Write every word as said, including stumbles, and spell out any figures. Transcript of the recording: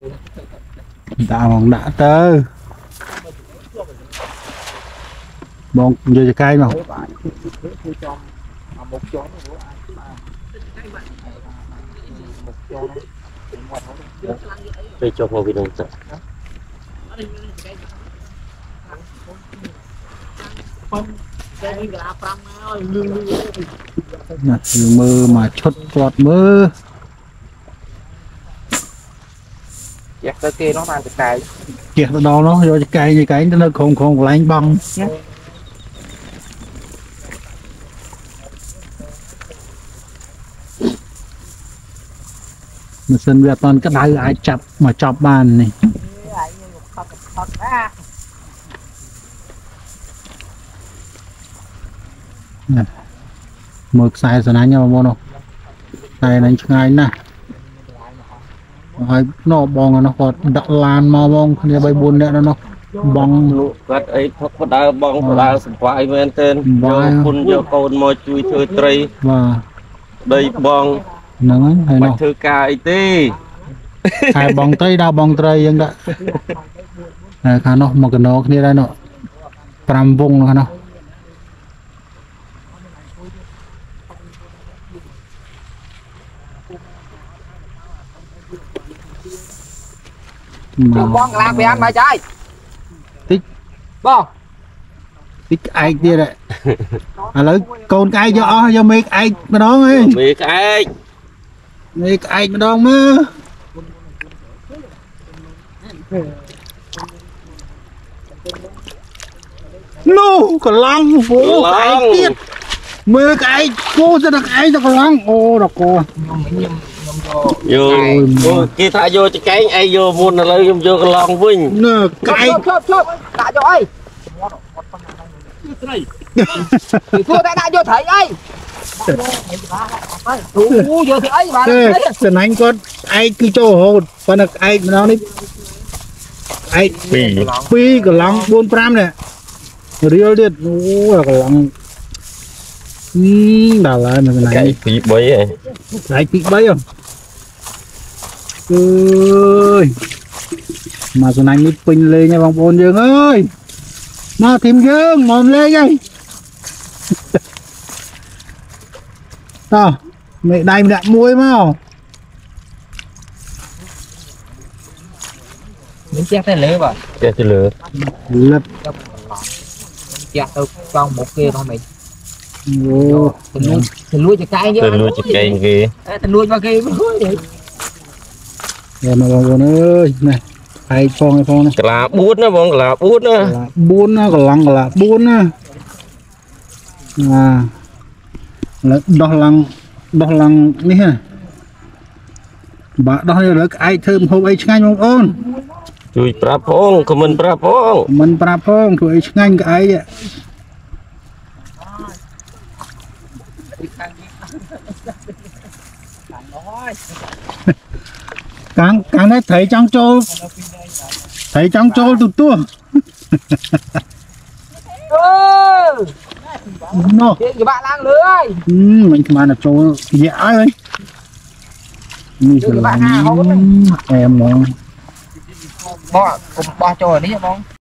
đã mong đã tơ bông vô cho cây mà đây cho vào video thật mơ mà chốt quạt mơ dắt tới kia nó mang từ cài kiệt đó nó vô cho cây như cái nó không không lánh băng mà sân Việt toàn cái đáy ai chập mà chọc bàn này mực xài sân anh nhau mua đâu xài này ngay nè hai nó bong nó còn đặt lan mà bong kia bay buôn nữa nó bong quạt ấy có đá bong có đá sủng quái men tên vô phun vô cồn mồi chui chơi tây và đây bong nắng hay bạch nó thư cài tê hai bong tây đau bong tây vậy đó này khá nó một cái nó kia đây nó pram vung khá nó bong làm về ăn mà trái tích bong tích ai kia đấy à lấy con cái cho cho mấy ai mà đó ấy mấy cái mấy ai mà đó mà no còn lăng phố cái tiết mưa cái cô sẽ được ai được lăng ô đọc cô vô kia thả vô cho cái ai vô muôn là lấy vô cái lòng vinh nè cái chốt chốt đã cho ai thua đã đã vô thấy ai thua vô thấy mà sân anh con ai cứ cho hồ con được ai mà nó đi ai pi pi cái lăng bốn pram này real điệt ô là cái lăng đào lại mà cái này pi bấy ấy lại pi bấy không ơi mà sân anh đi pin lên nha bông bồn dương ơi mà thêm dương mòn lên ngay tao mẹ đầy đạn muối mà mình chết thế lửa rồi chết thế lửa lật chết đâu con một kia thôi mày ô tình nuôi tình nuôi cho cái chứ tình nuôi cho cái kia tình nuôi vào kia rồi mà bông bồn ơi này hai phong hai phong này là bút nó bông là bút nó bốn nó còn lăng là bốn á à là đo lăng đo lăng ní ha bà đo là ai thơm hôm ấy ngay mong ôn chui pra phong comment pra phong mình pra phong tụi ngay cái ai vậy càng càng đấy thấy trong châu thấy trong châu tụt tua nó thì bạn đang lưới mình mà là châu dễ ấy mình sẽ làm em nó bo bo trồi đấy bông